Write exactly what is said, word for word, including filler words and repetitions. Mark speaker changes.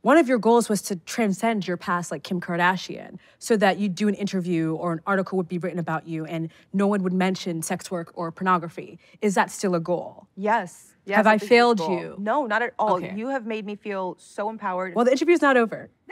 Speaker 1: one of your goals was to transcend your past like Kim Kardashian so that you'd do an interview or an article would be written about you and no one would mention sex work or pornography. Is that still a goal?
Speaker 2: Yes. yes
Speaker 1: Have I failed you?
Speaker 2: No, not at all.
Speaker 1: Okay.
Speaker 2: You have made me feel so empowered.
Speaker 1: Well, the interview's not over.